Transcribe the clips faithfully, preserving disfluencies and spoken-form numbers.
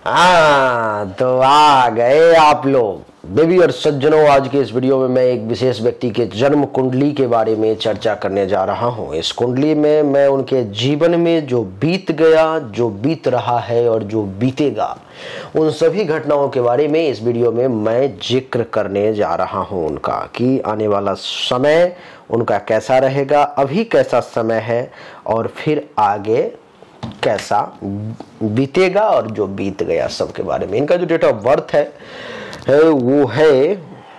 हाँ तो आ गए आप लोग बेबी और सज्जनों। आज के इस वीडियो में मैं एक विशेष व्यक्ति के जन्म कुंडली के बारे में चर्चा करने जा रहा हूँ। इस कुंडली में मैं उनके जीवन में जो बीत गया, जो बीत रहा है और जो बीतेगा, उन सभी घटनाओं के बारे में इस वीडियो में मैं जिक्र करने जा रहा हूँ। उनका कि आने वाला समय उनका कैसा रहेगा, अभी कैसा समय है और फिर आगे कैसा बीतेगा और जो बीत गया सब के बारे में। इनका जो डेट ऑफ बर्थ है, है वो है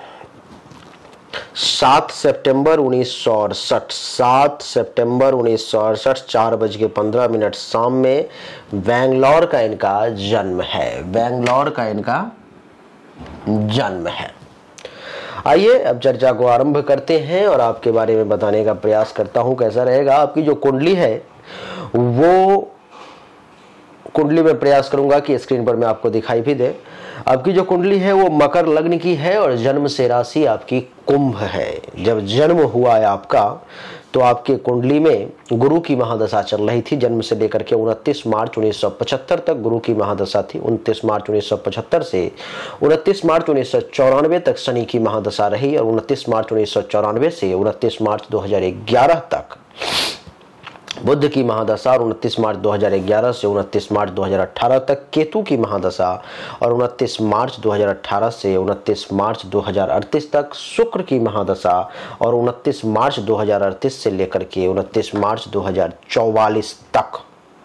सात सितंबर उन्नीस सौ अड़सठ। सात सितंबर उन्नीस सौ अड़सठ चार बज के पंद्रह मिनट शाम में बेंगलोर का इनका जन्म है। बेंगलोर का इनका जन्म है। आइए अब चर्चा को आरंभ करते हैं और आपके बारे में बताने का प्रयास करता हूं कैसा रहेगा। आपकी जो कुंडली है वो कुंडली में प्रयास करूंगा कि स्क्रीन पर मैं आपको दिखाई भी दे। आपकी जो कुंडली है वो मकर लग्न की है और जन्म से राशि आपकी कुंभ है। जब जन्म हुआ है आपका तो आपके कुंडली में गुरु की महादशा चल रही थी। जन्म से लेकर के उनतीस मार्च उन्नीस सौ पचहत्तर तक गुरु की महादशा थी। उनतीस मार्च उन्नीस सौ पचहत्तर से उनतीस मार्च उन्नीस सौ चौरानवे तक शनि की महादशा रही और उनतीस मार्च उन्नीस सौ चौरानवे से उनतीस मार्च दो हजार ग्यारह तक बुध की महादशा और उनतीस मार्च दो हजार ग्यारह से उनतीस मार्च दो हजार अठारह तक केतु की महादशा और उनतीस मार्च दो हजार अठारह से उनतीस मार्च दो हजार अड़तीस तक शुक्र की महादशा और उनतीस मार्च दो हजार अड़तीस से लेकर के उनतीस मार्च दो हजार चौवालीस तक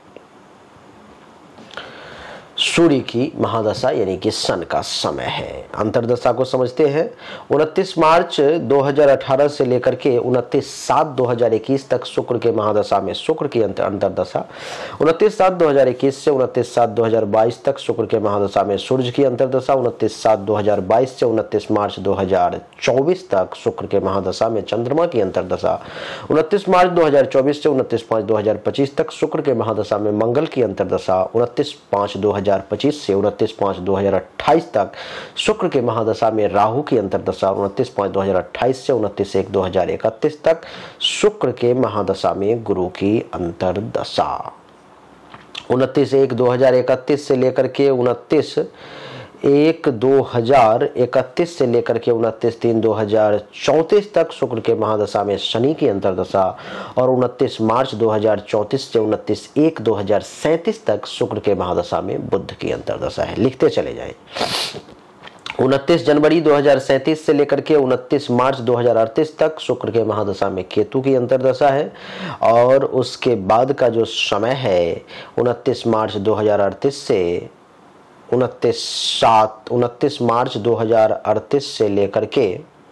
सूर्य की महादशा यानी कि सन का समय है। अंतरदशा को समझते हैं। उनतीस मार्च दो हजार अठारह से लेकर के उनतीस सात दो हजार इक्कीस तक शुक्र के महादशा में शुक्र की अंतरदशा। उनतीस सात दो हजार इक्कीस से उनतीस सात दो हजार बाईस तक शुक्र के महादशा में सूर्य की अंतरदशा। उनतीस सात दो हजार बाईस से उनतीस मार्च दो हजार चौबीस तक शुक्र के महादशा में चंद्रमा की अंतरदशा। उनतीस मार्च दो हजार चौबीस से उनतीस पाँच दो हजार पच्चीस तक शुक्र के महादशा में मंगल की अंतरदशा। उनतीस पाँच दो हजार पच्चीस से उनतीस पाँच दो हजार अट्ठाईस तक शुक्र के महादशा में राहु की अंतरदशा। उनतीस पाँच दो हजार अट्ठाईस से उनतीस एक दो हजार इकतीस तक शुक्र के महादशा में गुरु की अंतरदशा। उनतीस एक दो हजार इकतीस से लेकर के उनतीस एक दो हजार इकतीस से लेकर के उनतीस तीन दो हजार चौंतीस तक शुक्र के महादशा में शनि की अंतरदशा और उनतीस मार्च दो हजार चौंतीस से उनतीस एक दो हजार सैंतीस तक शुक्र के महादशा में बुध की अंतरदशा है। लिखते चले जाएं। उनतीस जनवरी दो हजार सैंतीस से लेकर के उनतीस मार्च दो हजार अड़तीस तक शुक्र के महादशा में केतु की अंतरदशा है और उसके बाद का जो समय है उनतीस मार्च दो हजार अड़तीस से उनतीस सात उनतीस मार्च दो हजार अड़तीस से लेकर के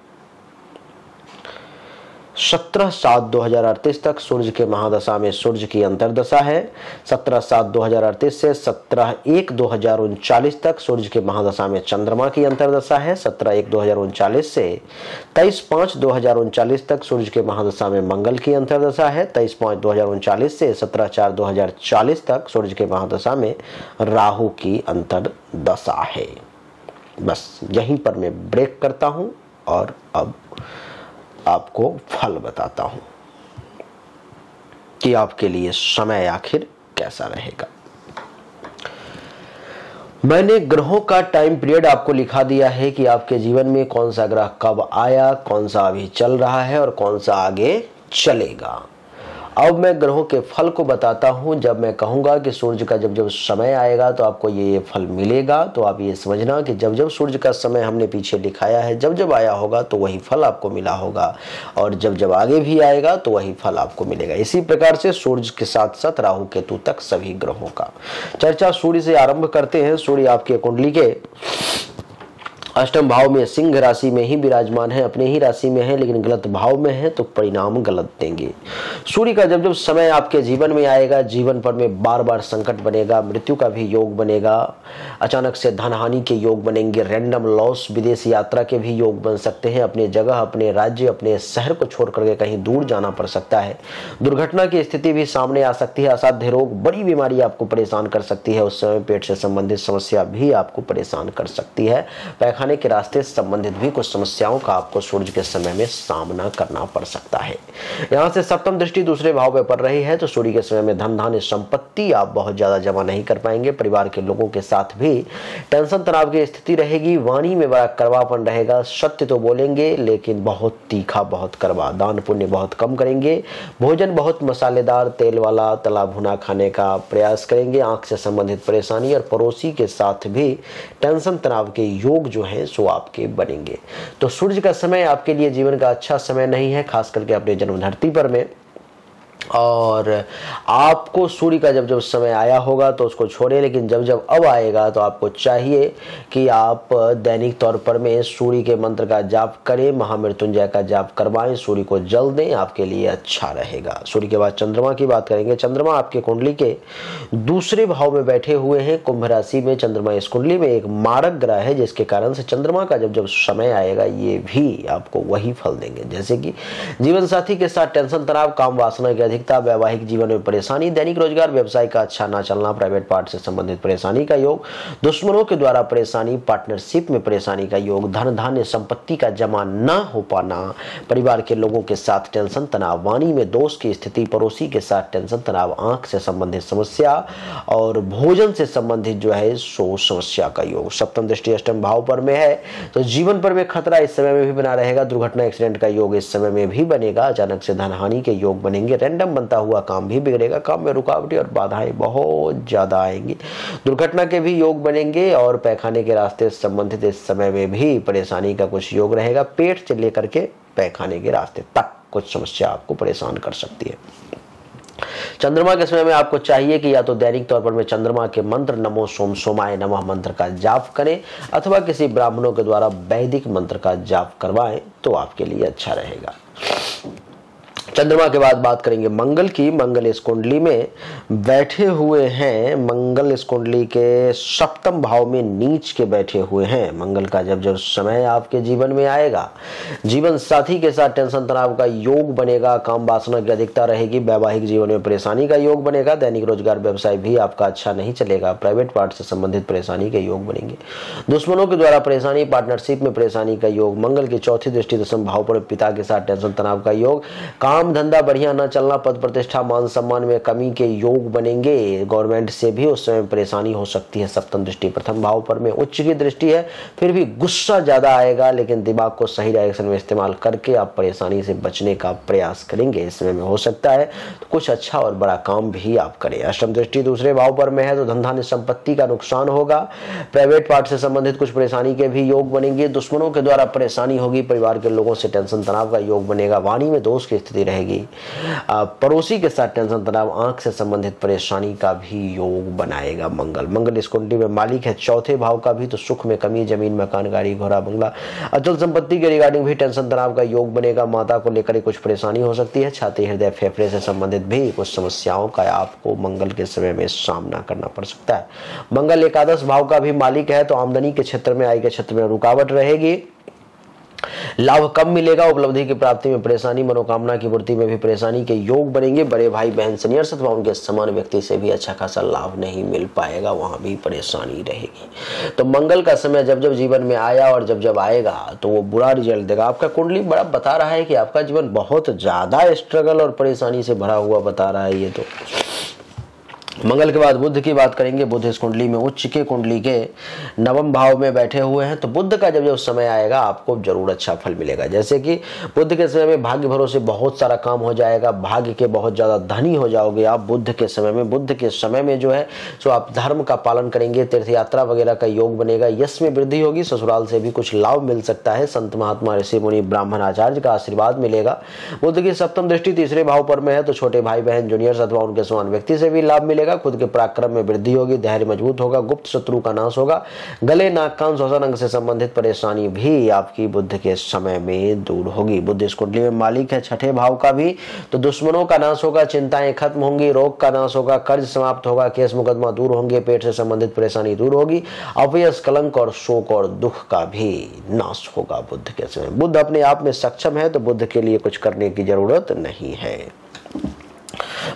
सत्रह सात दो हजार अड़तीस तक सूर्य के महादशा में सूर्य की अंतरदशा है। सत्रह सात दो हजार अड़तीस से सत्रह एक दो हजार उनचालीस तक सूर्य के महादशा में चंद्रमा की अंतरदशा है। सत्रह एक दो हजार उनचालीस से तेईस पाँच दो हजार उनचालीस तक सूर्य के महादशा में मंगल की अंतरदशा है। तेईस पाँच दो हजार उनचालीस से सत्रह चार दो हजार चालीस तक सूर्य के महादशा में राहु की अंतरदशा है। बस यहीं पर मैं ब्रेक करता हूं और अब आपको फल बताता हूं कि आपके लिए समय आखिर कैसा रहेगा। मैंने ग्रहों का टाइम पीरियड आपको लिखा दिया है कि आपके जीवन में कौन सा ग्रह कब आया, कौन सा अभी चल रहा है और कौन सा आगे चलेगा। अब मैं ग्रहों के फल को बताता हूं। जब मैं कहूंगा कि सूर्य का जब जब समय आएगा तो आपको ये ये फल मिलेगा, तो आप ये समझना कि जब जब सूर्य का समय हमने पीछे दिखाया है, जब जब आया होगा तो वही फल आपको मिला होगा और जब जब आगे भी आएगा तो वही फल आपको मिलेगा। इसी प्रकार से सूर्य के साथ साथ राहु केतु तक सभी ग्रहों का चर्चा सूर्य से आरंभ करते हैं। सूर्य आपके कुंडली के अष्टम भाव में सिंह राशि में ही विराजमान है, अपने ही राशि में है लेकिन गलत भाव में है तो परिणाम गलत देंगे। सूर्य का जब जब समय आपके जीवन में आएगा, जीवन पर में बार बार संकट बनेगा, मृत्यु का भी योग बनेगा, अचानक से धन हानि के योग बनेंगे, रैंडम लॉस, विदेश यात्रा के भी योग बन सकते हैं, अपने जगह, अपने राज्य, अपने शहर को छोड़ करके कहीं दूर जाना पड़ सकता है, दुर्घटना की स्थिति भी सामने आ सकती है, असाध्य रोग, बड़ी बीमारी आपको परेशान कर सकती है, उस समय पेट से संबंधित समस्या भी आपको परेशान कर सकती है, पैखाने पैखाने के रास्ते से संबंधित भी कुछ समस्याओं का आपको सूर्य के समय में सामना करना पड़ सकता है। यहाँ से सप्तम दृष्टि दूसरे भाव में पड़ रही है तो सूर्य के समय में धन धान्य संपत्ति आप बहुत ज्यादा जमा नहीं कर पाएंगे। परिवार के लोगों के साथ भी टेंशन तनाव की स्थिति रहेगी। वाणी में बड़ा कड़वापन रहेगा। सत्य तो बोलेंगे लेकिन बहुत तीखा, बहुत कड़वा। दान पुण्य बहुत कम करेंगे। भोजन बहुत मसालेदार, तेल वाला, तला भुना खाने का प्रयास करेंगे। आंख से संबंधित परेशानी और पड़ोसी के साथ भी टेंशन तनाव के योग जो है सो आपके बनेंगे। तो सूर्य का समय आपके लिए जीवन का अच्छा समय नहीं है, खास करके अपने जन्म धरती पर में। और आपको सूर्य का जब जब समय आया होगा तो उसको छोड़े, लेकिन जब जब अब आएगा तो आपको चाहिए कि आप दैनिक तौर पर में सूर्य के मंत्र का जाप करें, महामृत्युंजय का जाप करवाएं, सूर्य को जल दें, आपके लिए अच्छा रहेगा। सूर्य के बाद चंद्रमा की बात करेंगे। चंद्रमा आपके कुंडली के दूसरे भाव में बैठे हुए हैं, कुंभ राशि में। चंद्रमा इस कुंडली में एक मारक ग्रह है, जिसके कारण से चंद्रमा का जब जब समय आएगा ये भी आपको वही फल देंगे, जैसे कि जीवन साथी के साथ टेंशन तनाव, काम वासना के अधिकता, वैवाहिक जीवन में परेशानी, दैनिक रोजगार व्यवसाय का अच्छा ना चलना, प्राइवेट पार्ट से संबंधित परेशानी का योग, दुश्मनों के द्वारा परेशानी, पार्टनरशिप में परेशानी का योग, धन धान्य संपत्ति का जमा ना हो पाना, परिवार के लोगों के साथ टेंशन तनाव, वाणी में दोष की स्थिति, पड़ोसी के साथ टेंशन तनाव, आंख से संबंधित समस्या और भोजन से संबंधित जो है सो समस्या का योग। सप्तम दृष्टि अष्टम भाव पर में है तो जीवन पर में खतरा इस समय में भी बना रहेगा। दुर्घटना एक्सीडेंट का योग इस समय में भी बनेगा। अचानक से धन हानि के योग बनेंगे। रैंडम बनता हुआ काम भी बिगड़ेगा। काम में रुकावटें और बाधाएं बहुत ज्यादा आएंगी। दुर्घटना के भी योग बनेंगे और पैखाने के रास्ते से संबंधित इस समय में भी परेशानी का कुछ योग रहेगा। पेट से लेकर के पैखाने के रास्ते तक कुछ समस्या आपको परेशान कर सकती है। चंद्रमा के समय में आपको चाहिए कि या तो दैनिक तौर पर में चंद्रमा के मंत्र नमो सोम सोमाय नमः मंत्र का जाप करें अथवा किसी ब्राह्मणों के द्वारा वैदिक मंत्र का जाप करवाएं तो आपके लिए अच्छा रहेगा। चंद्रमा के बाद बात करेंगे मंगल की। मंगल इस कुंडली में बैठे हुए हैं। मंगल इस कुंडली के सप्तम भाव में नीच के बैठे हुए हैं। मंगल का जब जब समय आपके जीवन में आएगा, जीवन साथी के साथ टेंशन तनाव का योग बनेगा। काम वासना की अधिकता रहेगी। वैवाहिक जीवन में परेशानी का योग बनेगा। दैनिक रोजगार व्यवसाय भी आपका अच्छा नहीं चलेगा। प्राइवेट पार्ट से संबंधित परेशानी के योग बनेंगे। दुश्मनों के द्वारा परेशानी, पार्टनरशिप में परेशानी का योग। मंगल की चौथी दृष्टि दशम भाव पर पिता के साथ टेंशन तनाव का योग। काम धंधा बढ़िया न चलना, पद प्रतिष्ठा मान सम्मान में कमी के योग बनेंगे। गवर्नमेंट से भी उस समय परेशानी हो सकती है। सप्तम दृष्टि प्रथम भाव पर में उच्च की दृष्टि है, फिर भी गुस्सा ज्यादा आएगा, लेकिन दिमाग को सही डायरेक्शन में इस्तेमाल करके आप परेशानी से बचने का प्रयास करेंगे। इस समय में हो सकता है तो कुछ अच्छा और बड़ा काम भी आप करें। अष्टम दृष्टि दूसरे भाव पर में है तो धन धान्य संपत्ति का नुकसान होगा। प्राइवेट पार्ट से संबंधित कुछ परेशानी के भी योग बनेंगे। दुश्मनों के द्वारा परेशानी होगी। परिवार के लोगों से टेंशन तनाव का योग बनेगा। वाणी में दोष की स्थिति रहेगी। पड़ोसी के साथ टेंशन तनाव, आंख से संबंधित परेशानी का भी योग बनाएगा मंगल। मंगल इस कुंडली में मालिक है चौथे भाव का भी, तो सुख में कमी, जमीन मकान गाड़ी घोड़ा बंगला अचल संपत्ति के रिगार्डिंग भी टेंशन तनाव का योग बनेगा। माता को लेकर कुछ परेशानी हो सकती है। छाती हृदय फेफड़े से संबंधित भी कुछ समस्याओं का आपको मंगल के समय में सामना करना पड़ सकता है। मंगल एकादश भाव का भी मालिक है तो आमदनी के क्षेत्र में, आय के क्षेत्र में रुकावट रहेगी। लाभ कम मिलेगा। उपलब्धि की प्राप्ति में परेशानी, मनोकामना की पूर्ति में भी परेशानी के योग बनेंगे। बड़े भाई बहन सीनियर्स अथवा उनके समान व्यक्ति से भी अच्छा खासा लाभ नहीं मिल पाएगा, वहां भी परेशानी रहेगी। तो मंगल का समय जब जब जीवन में आया और जब जब आएगा तो वो बुरा रिजल्ट देगा। आपका कुंडली बड़ा बता रहा है कि आपका जीवन बहुत ज्यादा स्ट्रगल और परेशानी से भरा हुआ बता रहा है ये तो। मंगल के बाद बुध की बात करेंगे। बुध इस कुंडली में उच्च के कुंडली के नवम भाव में बैठे हुए हैं तो बुध का जब जब समय आएगा आपको जरूर अच्छा फल मिलेगा। जैसे कि बुध के समय में भाग्य भरोसे बहुत सारा काम हो जाएगा। भाग्य के बहुत ज्यादा धनी हो जाओगे आप बुध के समय में। बुध के समय में जो है सो आप धर्म का पालन करेंगे। तीर्थ यात्रा वगैरह का योग बनेगा। यश में वृद्धि होगी। ससुराल से भी कुछ लाभ मिल सकता है। संत महात्मा ऋषि मुनि ब्राह्मण आचार्य का आशीर्वाद मिलेगा। बुध की सप्तम दृष्टि तीसरे भाव पर में है तो छोटे भाई बहन जूनियर्स अथवा उनके समान व्यक्ति से भी लाभ मिलेगा। खुद के पराक्रम में वृद्धि होगी। धैर्य मजबूत होगा। गुप्त शत्रु का नाश होगा। गले नाक कान श्वसन अंग से संबंधित परेशानी भी आपकी बुध के समय में दूर होगी। बुध इस कुंडली में मालिक है छठे भाव का भी तो दुश्मनों का नाश होगा। चिंताएं खत्म होंगी। रोग का नाश होगा। कर्ज समाप्त होगा। केस मुकदमा दूर होंगे। पेट से संबंधित परेशानी दूर होगी। अपयश कलंक और शोक और दुख का भी नाश होगा बुध के समय। बुध अपने आप में सक्षम है तो बुध के लिए कुछ करने की जरूरत नहीं है।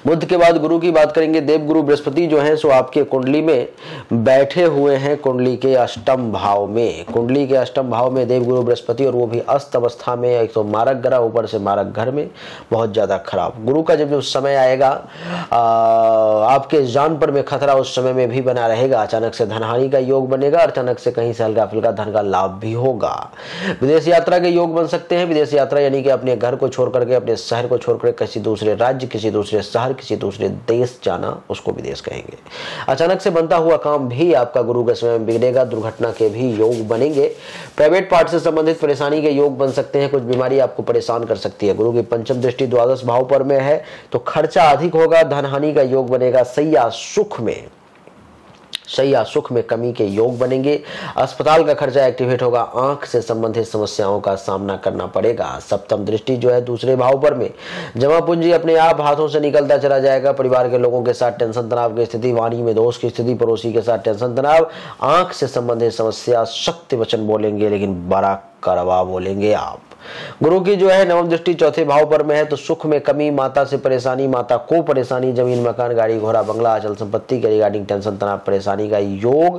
बुध के बाद गुरु की बात करेंगे। देवगुरु बृहस्पति जो है सो आपके कुंडली में बैठे हुए हैं, कुंडली के अष्टम भाव में। कुंडली के अष्टम भाव में देवगुरु बृहस्पति, और वो भी अस्त अवस्था में। एक तो मारक ग्रह, ऊपर से मारक घर में, बहुत ज्यादा खराब। गुरु का जब जो समय आएगा आ, आपके जान पर में खतरा उस समय में भी बना रहेगा। अचानक से धनहानि का योग बनेगा, अचानक से कहीं से हल्का फुल्का धन का लाभ भी होगा। विदेश यात्रा के योग बन सकते हैं। विदेश यात्रा यानी कि अपने घर को छोड़ करके, अपने शहर को छोड़ करके किसी दूसरे राज्य, किसी दूसरे शहर, किसी दूसरे देश जाना, उसको विदेश कहेंगे। अचानक से बनता हुआ काम भी आपका गुरु के समय में बिगड़ेगा। दुर्घटना के भी योग बनेंगे। प्राइवेट पार्ट से संबंधित परेशानी के योग बन सकते हैं। कुछ बीमारी आपको परेशान कर सकती है। गुरु की पंचम दृष्टि द्वादश भाव पर में है तो खर्चा अधिक होगा। धनहानि का योग बनेगा। सैया सुख में सैया सुख में कमी के योग बनेंगे। अस्पताल का खर्चा एक्टिवेट होगा। आंख से संबंधित समस्याओं का सामना करना पड़ेगा। सप्तम दृष्टि जो है दूसरे भाव पर में, जमा पूंजी अपने आप हाथों से निकलता चला जाएगा। परिवार के लोगों के साथ टेंशन तनाव की स्थिति, वाणी में दोष की स्थिति, पड़ोसी के साथ टेंशन तनाव, आंख से संबंधित समस्या। सत्य वचन बोलेंगे लेकिन बड़ा कड़वा बोलेंगे आप। गुरु की जो है नवम दृष्टि चौथे भाव पर में है तो सुख में कमी, माता से परेशानी, माता को परेशानी, जमीन मकान गाड़ी घोड़ा बंगला अचल संपत्ति के रिगार्डिंग टेंशन तनाव परेशानी का योग,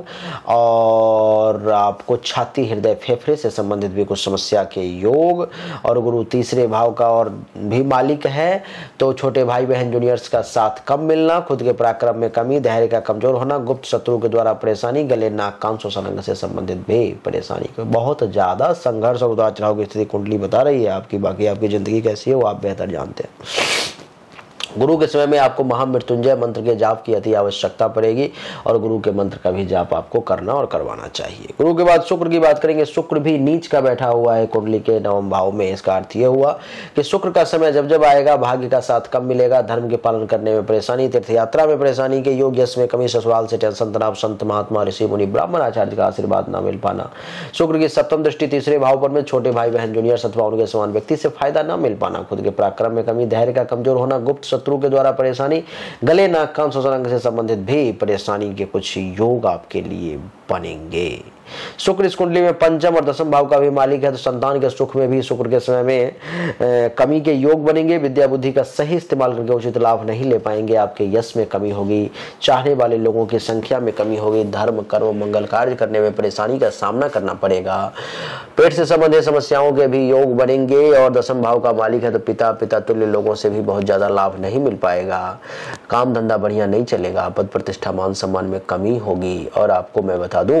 और आपको छाती हृदय फेफड़े से संबंधित भी कुछ समस्या के योग। और गुरु तीसरे भाव का और भी मालिक है तो छोटे भाई बहन जूनियर्स का साथ कम मिलना, खुद के पराक्रम में कमी, धैर्य का कमजोर होना, गुप्त शत्रु के द्वारा परेशानी, गले नाक कान श्वसन अंग से संबंधित भी परेशानी। बहुत ज्यादा संघर्ष और उतार चढ़ाव की स्थिति कुंडली बता रही है आपकी। बाकी आपकी जिंदगी कैसी है वो आप बेहतर जानते हैं। गुरु के समय में आपको महामृत्युंजय मंत्र के जाप की अति आवश्यकता पड़ेगी, और गुरु के मंत्र का भी जाप आपको करना और करवाना चाहिए। गुरु के बाद शुक्र की बात करेंगे। शुक्र भी नीच का बैठा हुआ है कुंडली के नवम भाव में। इसका अर्थ यह हुआ कि शुक्र का समय जब जब आएगा भाग्य का साथ कम मिलेगा। धर्म के पालन करने में परेशानी, तीर्थ यात्रा में परेशानी के योग, यश में कमी, ससुराल से टेंशन तनाव, संत महात्मा ऋषि मुनि ब्राह्मण आचार्य का आशीर्वाद न मिल पाना। शुक्र की सप्तम दृष्टि तीसरे भाव पर में, छोटे भाई बहन जूनियर अथवा उनके समान व्यक्ति से फायदा न मिल पाना, खुद के पराक्रम में कमी, धैर्य का कमजोर होना, गुप्त शत्रु के द्वारा परेशानी, गले नाक कान श्वसन अंग से संबंधित भी परेशानी के कुछ योग आपके लिए बनेंगे। शुक्र इस कुंडली में पंचम और दसम भाव का भी मालिक है तो संतान के सुख में भी शुक्र के समय में ए, कमी के योग बनेंगे। विद्या बुद्धि का सही इस्तेमाल करके उचित लाभ नहीं ले पाएंगे। आपके यश में कमी होगी। चाहने वाले लोगों की संख्या में कमी होगी। धर्म कर्म मंगल कार्य करने में परेशानी का सामना करना पड़ेगा। पेट से संबंधित समस्याओं के भी योग बनेंगे। और दसम भाव का मालिक है तो पिता पिता तुल्य लोगों से भी बहुत ज्यादा लाभ नहीं मिल पाएगा। काम धंधा बढ़िया नहीं चलेगा। पद प्रतिष्ठा मान सम्मान में कमी होगी। और आपको मैं बता दूं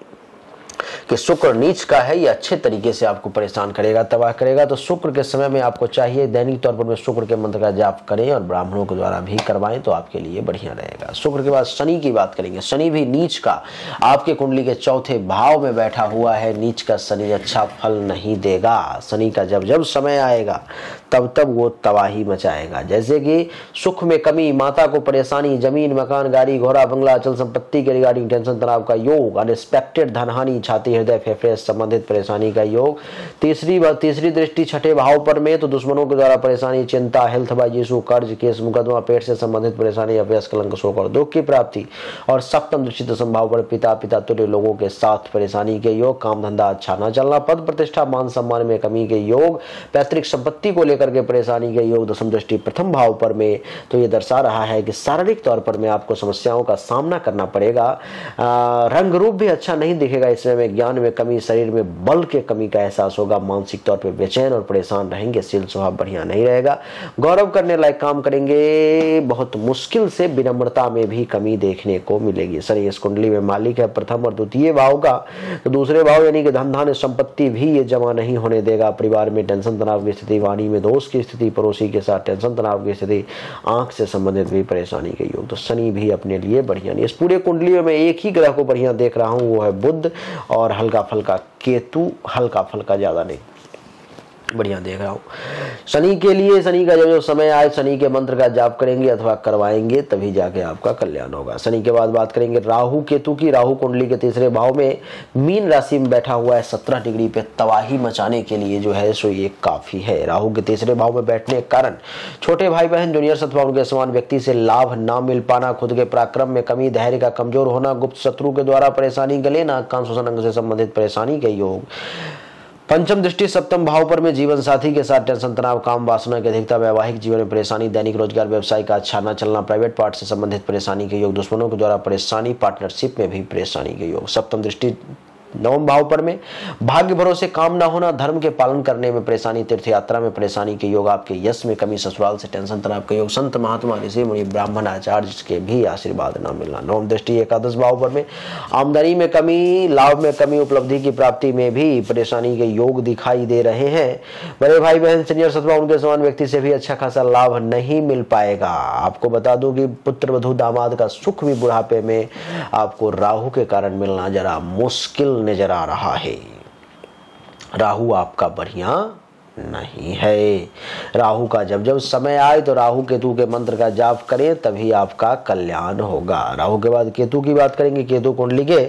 कि शुक्र नीच का है, ये अच्छे तरीके से आपको परेशान करेगा, तबाह करेगा। तो शुक्र के समय में आपको चाहिए दैनिक तौर पर में शुक्र के मंत्र का जाप करें और ब्राह्मणों के द्वारा भी करवाएं तो आपके लिए बढ़िया रहेगा। शुक्र के बाद शनि की बात करेंगे। शनि भी नीच का आपके कुंडली के चौथे भाव में बैठा हुआ है। नीच का शनि अच्छा फल नहीं देगा। शनि का जब जब समय आएगा तब तब वो तबाही मचाएगा। जैसे कि सुख में कमी, माता को परेशानी, जमीन मकान गाड़ी घोड़ा बंगला अचल संपत्ति के रिगार्डिंग टेंशन तनाव का योग, अनएक्सपेक्टेड धनहानि, छाती हृदय फेफड़े संबंधित परेशानी का योग। तीसरी बात तीसरी दृष्टि छठे भाव पर में तो दुश्मनों के द्वारा परेशानी, चिंता, हेल्थ बाई इशू, कर्ज केस मुकदमा, पेट से संबंधित परेशानी, अपयश कलंक शोक और दुख की प्राप्ति। और सप्तम दृष्टि दसम भाव पर पिता पिता तुल्य लोगों के साथ परेशानी के योग। काम धंधा अच्छा न चलना, पद प्रतिष्ठा मान सम्मान में कमी के योग, पैतृक संपत्ति को लेकर के परेशानी के योग। दसम दृष्टि प्रथम भाव पर में तो ये दर्शा रहा है कि शारीरिक तौर पर में आपको समस्याओं का सामना करना पड़ेगा। रंग रूप भी अच्छा नहीं दिखेगा इसमें में, ज्ञान में कमी, शरीर में बल के कमी का एहसास होगा। मानसिक तौर पर बेचैन और परेशान रहेंगे। शील स्वभाव बढ़िया नहीं रहेगा। गौरव करने लायक काम करेंगे, बहुत मुश्किल से विनम्रता में भी कमी देखने को मिलेगी। शनि इस कुंडली में मालिक है प्रथम और द्वितीय भाव का तो दूसरे भाव यानी कि धन धान्य संपत्ति भी ये जमा नहीं होने देगा। परिवार में टेंशन तनाव की स्थिति, वाणी में दोष की स्थिति, पड़ोसी के साथ टेंशन तनाव की स्थिति, आंख से संबंधित भी परेशानी के योग। तो शनि भी अपने लिए बढ़िया नहीं। इस पूरे कुंडली में मैं एक ही ग्रह को बढ़िया देख रहा हूं, वो है बुध और हल्का फल्का केतु। हल्का फल्का ज्यादा नहीं, बढ़िया देख रहा हूँ। शनि के लिए शनि का जब जो समय आए शनि के मंत्र का जाप करेंगे अथवा करवाएंगे तभी जाके आपका कल्याण होगा। शनि के बाद बात करेंगे राहु केतु की। राहु कुंडली के तीसरे भाव में मीन राशि में बैठा हुआ है। सत्रह डिग्री पे तबाही मचाने के लिए जो है सो ये काफी है। राहु के तीसरे भाव में बैठने के कारण छोटे भाई बहन जूनियर अथवा उनके समान व्यक्ति से लाभ ना मिल पाना, खुद के पराक्रम में कमी, धैर्य का कमजोर होना, गुप्त शत्रु के द्वारा परेशानी, गले नाक कान श्वसन अंग से संबंधित परेशानी के योग। पंचम दृष्टि सप्तम भाव पर में जीवन साथी के साथ टेंशन, तनाव, काम वासना की अधिकता, वैवाहिक जीवन में परेशानी, दैनिक रोजगार, व्यवसाय का अच्छा न चलना, प्राइवेट पार्ट से संबंधित परेशानी के योग, दुश्मनों के द्वारा परेशानी, पार्टनरशिप में भी परेशानी के योग। सप्तम दृष्टि नवम भाव पर में भाग्य भरोसे काम ना होना, धर्म के पालन करने में परेशानी, तीर्थ यात्रा में परेशानी के योग, आपके यश में कमी, ससुराल से टेंशन, तनाव के योग, संत महात्मा ऋषि मुनि ब्राह्मण आचार्य के भी आशीर्वाद न मिलना। नवम दृष्टि एकादश भाव पर में आमदनी में कमी, लाभ में कमी, उपलब्धि की प्राप्ति में भी परेशानी के योग दिखाई दे रहे हैं। बड़े भाई बहन, सीनियर अथवा उनके समान व्यक्ति से भी अच्छा खासा लाभ नहीं मिल पाएगा। आपको बता दूं कि पुत्र वधु दामाद का सुख भी बुढ़ापे में आपको राहु के कारण मिलना जरा मुश्किल नजर आ रहा है। राहु आपका बढ़िया नहीं है। राहु का जब जब समय आए तो राहु केतु के मंत्र का जाप करें, तभी आपका कल्याण होगा। राहु के बाद केतु की बात करेंगे। केतु कुंडली के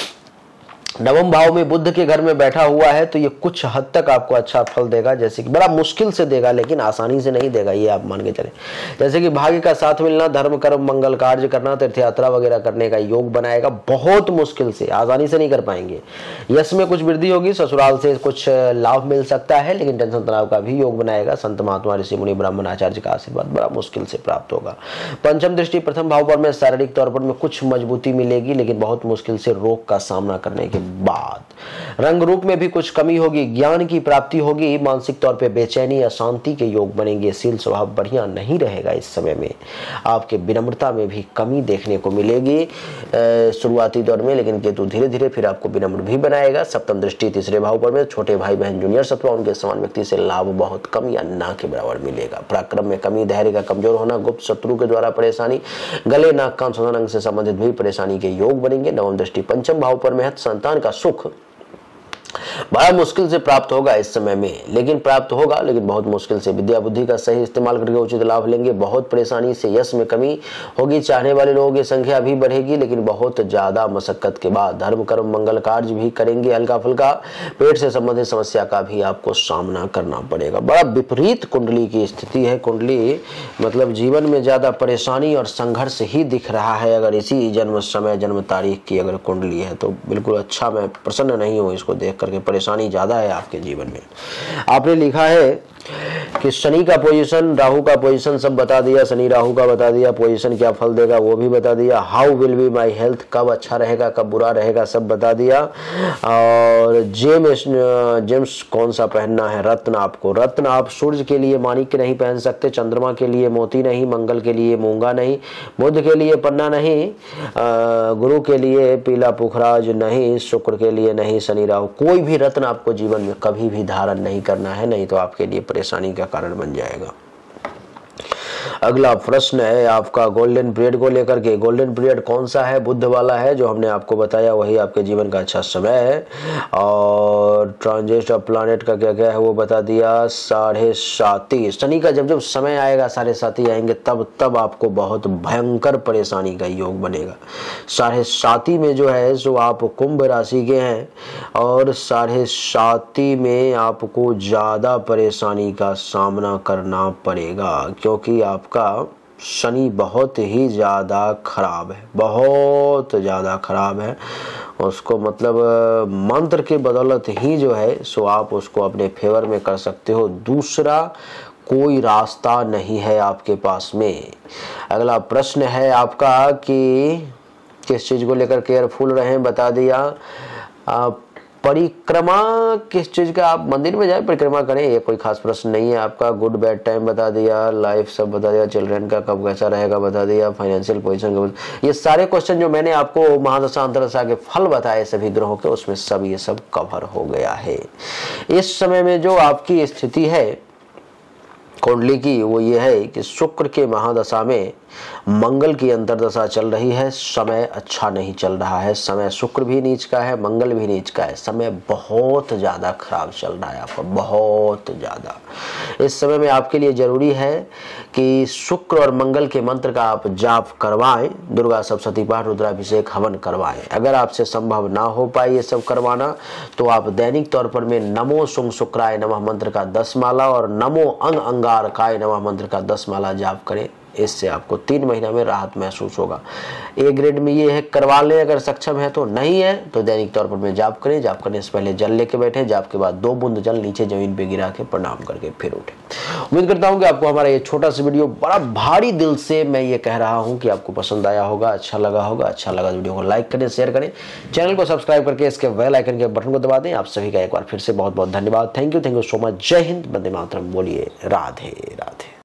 नवम भाव में बुध के घर में बैठा हुआ है, तो ये कुछ हद तक आपको अच्छा फल देगा, जैसे कि बड़ा मुश्किल से देगा, लेकिन आसानी से नहीं देगा, ये आप मान के चलें। जैसे कि भाग्य का साथ मिलना, धर्म कर्म मंगल कार्य करना, तीर्थ यात्रा वगैरह करने का योग बनाएगा। बहुत मुश्किल से, आसानी से नहीं कर पाएंगे। यश में कुछ वृद्धि होगी, ससुराल से कुछ लाभ मिल सकता है, लेकिन टेंशन तनाव का भी योग बनाएगा। संत महात्मा ऋषि मुनि ब्राह्मण आचार्य का आशीर्वाद बड़ा मुश्किल से प्राप्त होगा। पंचम दृष्टि प्रथम भाव पर में शारीरिक तौर पर में कुछ मजबूती मिलेगी, लेकिन बहुत मुश्किल से रोग का सामना करने के बाद रंग रूप में भी कुछ कमी होगी, ज्ञान की प्राप्ति होगी, मानसिक तौर पे बेचैनी या शांति के योग बनेंगे। शील स्वभाव बढ़िया नहीं रहेगा इस समय में। आपके विनम्रता में भी कमी देखने को मिलेगी शुरुआती दौर में, लेकिन केतु धीरे धीरे फिर आपको विनम्र भी बनाएगा। सप्तम दृष्टि तीसरे भाव पर में छोटे भाई बहन जूनियर अथवा उनके समान व्यक्ति से लाभ बहुत कम या ना के बराबर मिलेगा। पराक्रम में कमी, धैर्य का कमजोर होना, गुप्त शत्रु के द्वारा परेशानी, गले नाक कान संतान अंग से संबंधित भी परेशानी के योग बनेंगे। नवम दृष्टि पंचम भाव पर में संतान का सुख बड़ा मुश्किल से प्राप्त होगा इस समय में, लेकिन प्राप्त होगा, लेकिन बहुत मुश्किल से। विद्या बुद्धि का सही इस्तेमाल करके उचित लाभ लेंगे। बहुत परेशानी से यश में कमी होगी, चाहने वाले लोगों की संख्या भी बढ़ेगी, लेकिन बहुत ज्यादा मशक्कत के बाद धर्म कर्म मंगल कार्य भी करेंगे। हल्का फुल्का पेट से संबंधित समस्या का भी आपको सामना करना पड़ेगा। बड़ा विपरीत कुंडली की स्थिति है। कुंडली मतलब जीवन में ज्यादा परेशानी और संघर्ष ही दिख रहा है। अगर इसी जन्म समय जन्म तारीख की अगर कुंडली है तो बिल्कुल अच्छा, मैं प्रसन्न नहीं हूँ इसको देख करके। परेशानी ज्यादा है आपके जीवन में। आपने लिखा है कि शनि का पोजीशन, राहु का पोजीशन सब बता दिया। शनि राहु का बता दिया, पोजीशन क्या फल देगा वो भी बता दिया। How will be my health, कब अच्छा रहेगा कब बुरा रहेगा सब बता दिया। और जेम्स जेम्स कौन सा पहनना है, रत्न आपको। रत्न आप सूर्य के लिए माणिक्य नहीं पहन सकते, चंद्रमा के लिए मोती नहीं, मंगल के लिए मूंगा नहीं, बुध के लिए पन्ना नहीं, गुरु के लिए पीला पुखराज नहीं, शुक्र के लिए नहीं, शनि राहु। कोई भी रत्न आपको जीवन में कभी भी धारण नहीं करना है, नहीं तो आपके लिए परेशानी का कारण बन जाएगा। अगला प्रश्न है आपका गोल्डन पीरियड को लेकर के। गोल्डन पीरियड कौन सा है? बुध वाला है, जो हमने आपको बताया वही आपके जीवन का अच्छा समय है। और ट्रांजिट ऑफ प्लैनेट का क्या क्या है वो बता दिया। साढ़े साती शनि का जब जब समय आएगा, साढ़े साती आएंगे, तब तब आपको बहुत भयंकर परेशानी का योग बनेगा। साढ़े साती में जो है सो आप कुंभ राशि के हैं, और साढ़े साती में आपको ज्यादा परेशानी का सामना करना पड़ेगा, क्योंकि आपका शनि बहुत ही ज्यादा खराब है, बहुत ज्यादा खराब है। उसको मतलब मंत्र के बदौलत ही जो है सो आप उसको अपने फेवर में कर सकते हो। दूसरा कोई रास्ता नहीं है आपके पास में। अगला प्रश्न है आपका कि किस चीज को लेकर केयरफुल रहें, बता दिया। आप परिक्रमा किस चीज का, आप मंदिर में जाए परिक्रमा करें, ये कोई खास प्रश्न नहीं है आपका। गुड बैड टाइम बता दिया, लाइफ सब बता दिया, चिल्ड्रन का कब कैसा रहेगा बता दिया, फाइनेंशियल पोजीशन का। ये सारे क्वेश्चन जो मैंने आपको महादशा अंतरदशा के फल बताए सभी ग्रहों के, उसमें सब ये सब कवर हो गया है। इस समय में जो आपकी स्थिति है कुंडली की वो ये है कि शुक्र के महादशा में मंगल की अंतरदशा चल रही है। समय अच्छा नहीं चल रहा है, समय शुक्र भी नीच का है, मंगल भी नीच का है। समय बहुत ज्यादा खराब चल रहा है आपका, बहुत ज्यादा। इस समय में आपके लिए जरूरी है कि शुक्र और मंगल के मंत्र का आप जाप करवाएं, दुर्गा सप्तशती पाठ, रुद्राभिषेक, हवन करवाएं। अगर आपसे संभव ना हो पाए ये सब करवाना, तो आप दैनिक तौर पर में नमो शुंग शुक्राय नमः मंत्र का दस माला और नमो अंग अंगारकाय नमः मंत्र का दस माला जाप करें। इससे आपको तीन महीना में राहत महसूस होगा। ए ग्रेड में ये है, करवा लें अगर सक्षम है तो, नहीं है तो दैनिक तौर पर में जाप करें। जाप करने से पहले जल लेके बैठे, जाप के बाद दो बूंद जल नीचे जमीन पे गिरा के प्रणाम करके फिर उठे। उम्मीद करता हूं कि आपको हमारा ये छोटा सा वीडियो बड़ा भारी दिल से मैं ये कह रहा हूं कि आपको पसंद आया होगा, अच्छा लगा होगा। अच्छा लगा तो वीडियो को लाइक करें, शेयर करें, चैनल को सब्सक्राइब करके इसके बेल आइकन के बटन को दबा दें। आप सभी का एक बार फिर से बहुत बहुत धन्यवाद। Thank you, thank you so much. जय हिंद, वंदे मातरम। बोलिए राधे राधे।